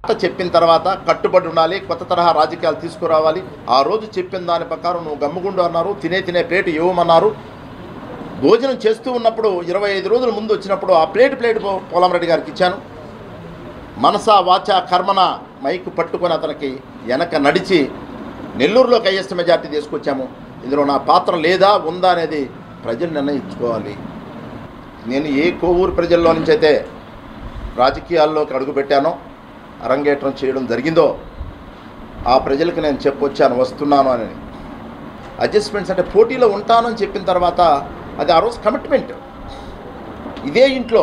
చెప్పిన తర్వాత కట్టుబడి ఉండాలి, కొత్త తరహా రాజకీయాలు తీసుకురావాలి. ఆ రోజు చెప్పిన దాని ప్రకారం నువ్వు గమ్ముగుండు అన్నారు, తినే ప్లేట్ ఇవ్వమన్నారు. భోజనం చేస్తూ ఉన్నప్పుడు 25 రోజుల ముందు వచ్చినప్పుడు ఆ ప్లేట్ పోలంరెడ్డి గారికి ఇచ్చాను. మనసా వాచ కర్మన మైకు పట్టుకొని అతనికి వెనక నడిచి నెల్లూరులోకి హైయెస్ట్ మెజార్టీ తీసుకొచ్చాము. ఇందులో నా పాత్ర లేదా ఉందా అనేది ప్రజలు నిర్ణయించుకోవాలి. నేను ఏ కోవూరు ప్రజల్లో నుంచి అయితే రాజకీయాల్లోకి అడుగుపెట్టానో, అరంగేట్రం చేయడం జరిగిందో ఆ ప్రజలకు నేను చెప్పొచ్చాను వస్తున్నాను అని. అడ్జస్ట్మెంట్స్ అంటే పోటీలో ఉంటానని చెప్పిన తర్వాత అది ఆ రోజు కమిట్మెంట్. ఇదే ఇంట్లో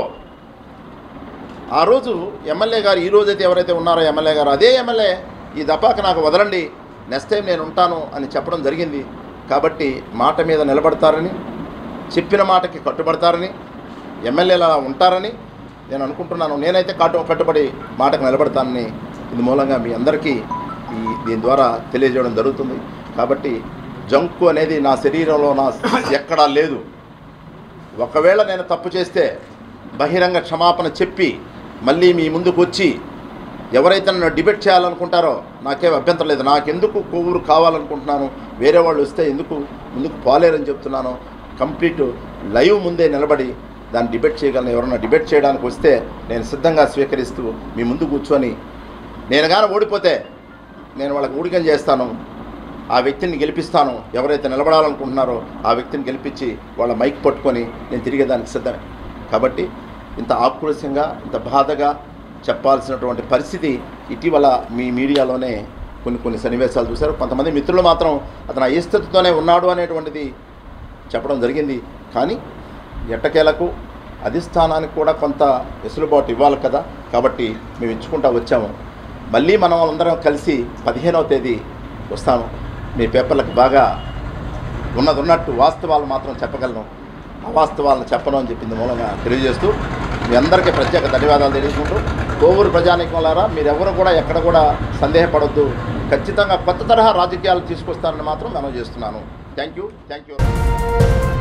ఆ రోజు ఎమ్మెల్యే గారు, ఈ రోజైతే ఎవరైతే ఉన్నారో ఎమ్మెల్యే గారు, అదే ఎమ్మెల్యే ఈ దపాక నాకు వదలండి, నెక్స్ట్ టైం నేను ఉంటాను అని చెప్పడం జరిగింది. కాబట్టి మాట మీద నిలబడతారని, చెప్పిన మాటకి కట్టుబడతారని, ఎమ్మెల్యేలా ఉంటారని నేను అనుకుంటున్నాను. నేనైతే కట్టుబడి మాటకు నిలబడతానని ఇది మూలంగా మీ అందరికీ దీని ద్వారా తెలియజేయడం జరుగుతుంది. కాబట్టి జంకు అనేది నా శరీరంలో ఎక్కడా లేదు. ఒకవేళ నేను తప్పు చేస్తే బహిరంగ క్షమాపణ చెప్పి మళ్ళీ మీ ముందుకు వచ్చి ఎవరైతే నన్ను డిబేట్ చేయాలనుకుంటారో నాకేం అభ్యంతరం లేదు. నాకెందుకు కొవ్వూరు కావాలనుకుంటున్నాను, వేరే వాళ్ళు వస్తే ఎందుకు ముందుకు పోలేరని చెప్తున్నాను. కంప్లీట్ లైవ్ ముందే నిలబడి దాన్ని డిబేట్ చేయగలను. ఎవరన్నా డిబేట్ చేయడానికి వస్తే నేను సిద్ధంగా స్వీకరిస్తూ మీ ముందు కూర్చొని, నేను కానీ ఓడిపోతే నేను వాళ్ళకి ఊడికం చేస్తాను, ఆ వ్యక్తిని గెలిపిస్తాను. ఎవరైతే నిలబడాలనుకుంటున్నారో ఆ వ్యక్తిని గెలిపించి వాళ్ళ మైక్ పట్టుకొని నేను తిరిగేదానికి సిద్ధమే. కాబట్టి ఇంత ఆక్రోశంగా, ఇంత బాధగా చెప్పాల్సినటువంటి పరిస్థితి ఇటీవల మీ మీడియాలోనే కొన్ని సన్నివేశాలు చూశారు. కొంతమంది మిత్రులు మాత్రం అతను అయిష్టతతోనే ఉన్నాడు అనేటువంటిది చెప్పడం జరిగింది. కానీ ఎట్టకేలకు అధిష్టానానికి కూడా కొంత వెసులుబాటు ఇవ్వాలి కదా. కాబట్టి మేము ఇచ్చుకుంటూ వచ్చాము. మళ్ళీ మనం అందరం కలిసి 15వ తేదీ వస్తాము. మీ పేపర్లకు బాగా ఉన్నట్టు వాస్తవాలు మాత్రం చెప్పగలను, అవాస్తవాలను చెప్పను అని చెప్పింది మూలంగా తెలియజేస్తూ మీ అందరికీ ప్రత్యేక ధన్యవాదాలు తెలియజేసుకుంటూ, కోవూరు ప్రజానీకులారా మీరెవరు కూడా ఎక్కడ కూడా సందేహపడొద్దు. ఖచ్చితంగా కొత్త తరహా రాజకీయాలు తీసుకొస్తారని మాత్రం మనం చేస్తున్నాను. Thank you.